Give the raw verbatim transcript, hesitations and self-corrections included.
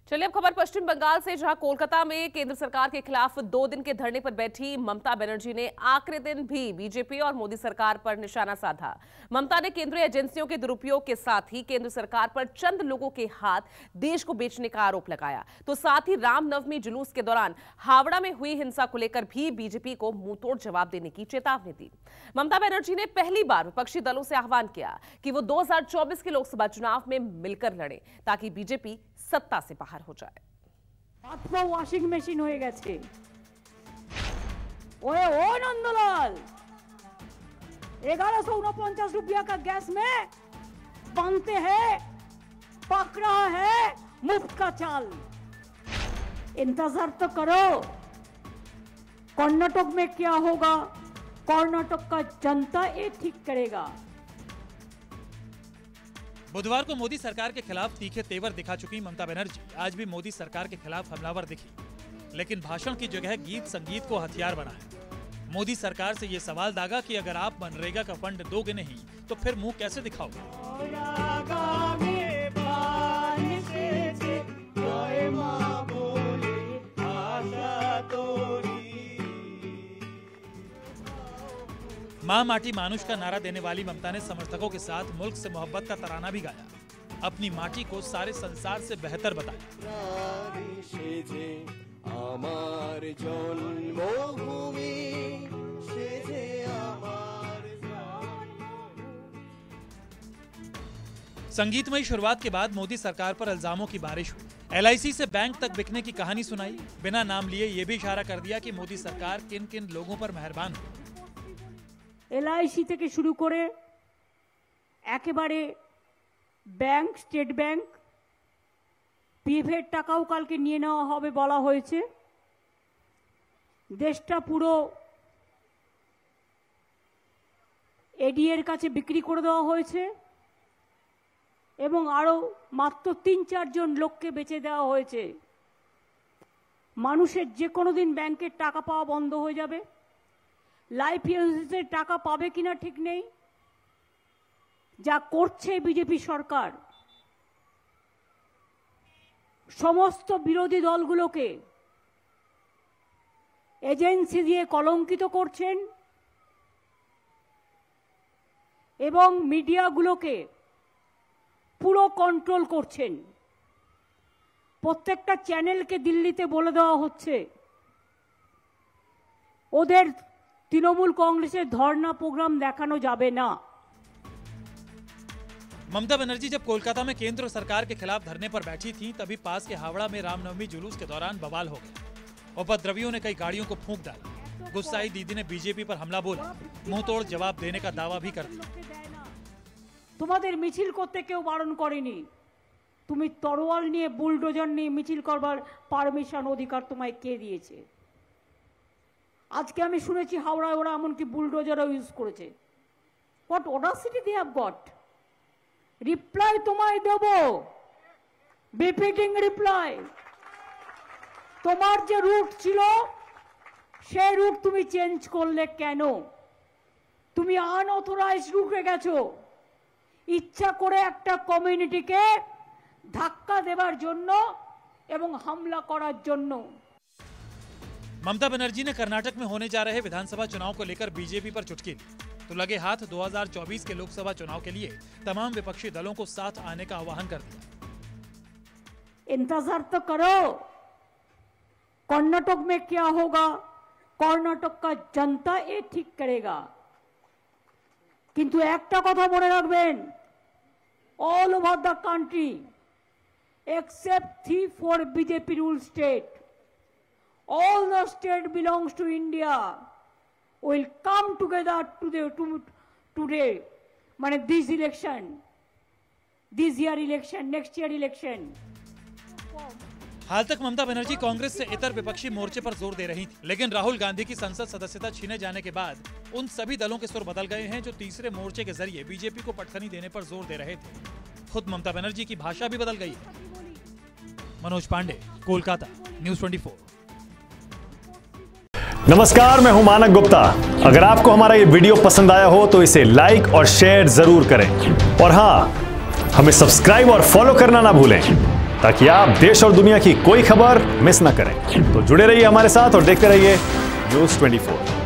चलिए अब खबर पश्चिम बंगाल से, जहां कोलकाता में केंद्र सरकार के खिलाफ दो दिन के धरने पर बैठी ममता बनर्जी ने आखिरी दिन भी बीजेपी और मोदी सरकार पर निशाना साधा। ममता ने केंद्रीय एजेंसियों के दुरुपयोग के साथ ही केंद्र सरकार पर चंद लोगों के हाथ देश को बेचने का आरोप लगाया। तो साथ ही रामनवमी जुलूस के दौरान हावड़ा में हुई हिंसा को लेकर भी बीजेपी को मुंहतोड़ जवाब देने की चेतावनी दी। ममता बनर्जी ने पहली बार विपक्षी दलों से आह्वान किया कि वो दो हजार चौबीस के लोकसभा चुनाव में मिलकर लड़े ताकि बीजेपी सत्ता से बाहर हो जाए। हाथ पा वॉशिंग मशीन हो गए। ओए ओ नंदलाल, ग्यारह सौ उनपचास रुपया का गैस में बनते हैं, पक रहा है मुफ्त का चाल। इंतजार तो करो, कर्नाटक में क्या होगा, कर्नाटक का जनता ये ठीक करेगा। बुधवार को मोदी सरकार के खिलाफ तीखे तेवर दिखा चुकी ममता बनर्जी आज भी मोदी सरकार के खिलाफ हमलावर दिखी, लेकिन भाषण की जगह गीत संगीत को हथियार बनाया। मोदी सरकार से ये सवाल दागा कि अगर आप मनरेगा का फंड दोगे नहीं तो फिर मुंह कैसे दिखाओगे। मां माटी मानुष का नारा देने वाली ममता ने समर्थकों के साथ मुल्क से मोहब्बत का तराना भी गाया। अपनी माटी को सारे संसार से बेहतर बताया। संगीतमयी शुरुआत के बाद मोदी सरकार पर इल्जामों की बारिश हुई। एल आई सी से बैंक तक बिकने की कहानी सुनाई। बिना नाम लिए ये भी इशारा कर दिया कि मोदी सरकार किन किन लोगों पर मेहरबान हुई। एल आई सी থেকে শুরু করে একেবারে ব্যাংক, স্টেট ব্যাংক, পিএফ এর টাকাও কালকে নিয়ে নেওয়া হবে বলা হয়েছে। দেশটা পুরো এডি এর কাছে বিক্রি করে দেওয়া হয়েছে এবং আরো মাত্র তিন চারজন লোককে বেচে দেওয়া হয়েছে। মানুষের যে কোনো দিন ব্যাংকের টাকা পাওয়া বন্ধ হয়ে যাবে। লাইফ ইন্স্যুরেন্সের টাকা পাবে কিনা ঠিক নেই। যা করছে বিজেপি সরকার, সমস্ত বিরোধী দলগুলোকে এজেন্সি দিয়ে কলঙ্কিত করছেন এবং মিডিয়াগুলোকে পুরো কন্ট্রোল করছেন। প্রত্যেকটা চ্যানেলকে দিল্লিতে বলে দেওয়া হচ্ছে ওদের तृणमूल कांग्रेस धरना प्रोग्राम देखानो जाबे ना। ममता बनर्जी जब कोलकाता में केंद्र सरकार के खिलाफ धरने पर बैठी थी, तभी पास के हावड़ा में रामनवमी जुलूस के दौरान बवाल हो गया। उपद्रवियों ने कई गाड़ियों को फूंक डाला। गुस्साई दीदी ने बीजेपी पर हमला बोला, मुंहतोड़ जवाब देने का दावा भी कर दिया। तुम्हादेर मिছিল করতে কেউ বারণ করেনি, তুমি তরোয়াল নিয়ে বুলডোজার নিয়ে মিছিল করবার পারমিশন অধিকার তোমায় কে দিয়েছে? আজকে আমি শুনেছি হাওড়ায় ওরা এমনকি বুলডোজারও ইউজ করেছে। What audacity they have got. Reply তোমায় দেব, বিপিটিং রিপ্লাই। তোমার যে রুট ছিল সেই রুট তুমি চেঞ্জ করলে কেন? তুমি আনঅথরাইজড রুটে গেছো ইচ্ছা করে একটা কমিউনিটিকে ধাক্কা দেবার জন্য এবং হামলা করার জন্য। ममता बनर्जी ने कर्नाटक में होने जा रहे विधानसभा चुनाव को लेकर बीजेपी पर चुटकी ली, तो लगे हाथ दो हजार चौबीस के लोकसभा चुनाव के लिए तमाम विपक्षी दलों को साथ आने का आह्वान कर दिया। इंतजार तो करो, कर्नाटक में क्या होगा, कर्नाटक का जनता ये ठीक करेगा। किंतु एकटा कथा मने राखबेन, all over the country except three four BJP rule state, all the state belongs to India, will come together today, to, today, माने this election, this year election, next year election। हाल तक ममता बनर्जी कांग्रेस से इतर विपक्षी मोर्चे पर जोर दे रही थी, लेकिन राहुल गांधी की संसद सदस्यता छीने जाने के बाद उन सभी दलों के सुर बदल गए हैं जो तीसरे मोर्चे के जरिए बीजेपी को पटखनी देने पर जोर दे रहे थे। खुद ममता बनर्जी की भाषा भी बदल गई है। मनोज पांडे, कोलकाता, न्यूज़ चौबीस। नमस्कार, मैं हूं मानक गुप्ता। अगर आपको हमारा ये वीडियो पसंद आया हो तो इसे लाइक और शेयर जरूर करें और हां, हमें सब्सक्राइब और फॉलो करना ना भूलें। ताकि आप देश और दुनिया की कोई खबर मिस ना करें। तो जुड़े रहिए हमारे साथ और देखते रहिए न्यूज़ ट्वेंटी फोर।